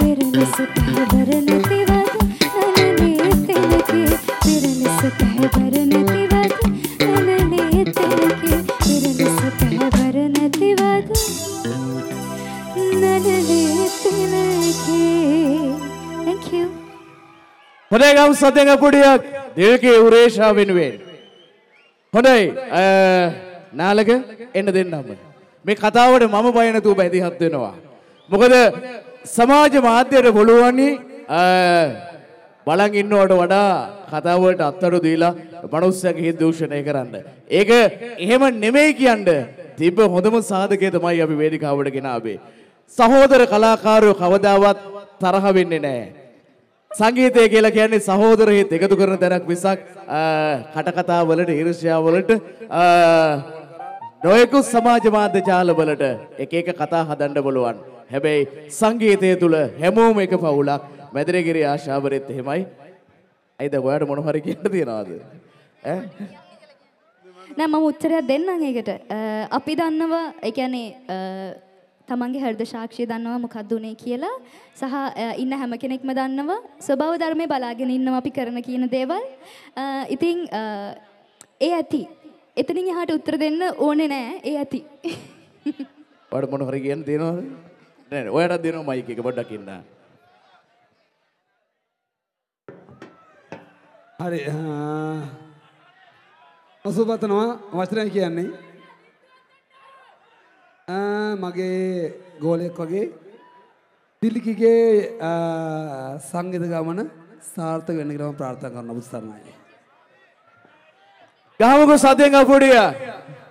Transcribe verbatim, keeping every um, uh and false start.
පිරලස පැහැබර නැතිවද නනලේ තෙලකේ පිරලස පැහැබර නැතිවද නනලේ තෙලකේ පිරලස පැහැබර නැතිවද නනලේ තෙලකේ. Thank you. හොඳයි ගම් සතෙන් අපුඩියක් දිල්කේ උරේෂා වෙනුවෙන්. හොඳයි නාලක එන්න දෙන්නම. මේ කතාවට මම බය නැතුව බැඳිහත් වෙනවා. මොකද සමාජ මාධ්‍යයට පුළුවනි බලන් ඉන්නවට වඩා කතාවලට අත්තරු දීලා මනුස්සයගේ හිත දූෂණය කරන්න. ඒක එහෙම නෙමෙයි කියන්නේ. තිබ්බ හොඳම සාධකය තමයි අපි වේදිකාවට ගෙනාවේ. සහෝදර කලාකාරයෝ කවදාවත් තරහ වෙන්නේ නැහැ. සංගීතය කියලා කියන්නේ සහෝදර හිත එකතු කරන තැනක් මිසක් කට කතා වලට ඊර්ෂ්‍යා වලට නොයෙකුත් සමාජ මාධ්‍ය ජාල වලට එක එක කතා හදන්න බලවන්. හැබැයි සංගීතය තුල හැමෝම එක පවුලක්. මැදිරිගිරි ආශාවරෙත් එහෙමයි. අයිද ඔයාලට මොන හරි කියන්න තියනවද? ඈ නෑ මම උත්තරයක් දෙන්නම් ඒකට. අපි දන්නවා ඒ කියන්නේ තමන්ගේ හෘද සාක්ෂිය දන්නවා මොකක්ද උනේ කියලා සහ ඉන්න හැම කෙනෙක්ම දන්නවා ස්වභාව ධර්මයේ බලාගෙන ඉන්නවා අපි කරන කියන දේවල්. ඉතින් ඒ ඇති. එතනින් එහාට උත්තර දෙන්න ඕනේ නෑ. ඒ ඇති. ඔයාලට මොන හරි කියන්න තියෙනවද? නෑ නෑ ඔයාලට දෙනවා මයික් එක පොඩ්ඩක් ඉන්න. හරි ඔසුපතනවා වචනය කියන්නේ මගේ ගෝලයක් වගේ තිලිකිගේ සංගීත ගමන සාර්ථක වෙන්න කියලා මම ප්‍රාර්ථනා කරනවා. බුත් සරණයි. ගහමුකෝ සතෙන් අපුඩිය.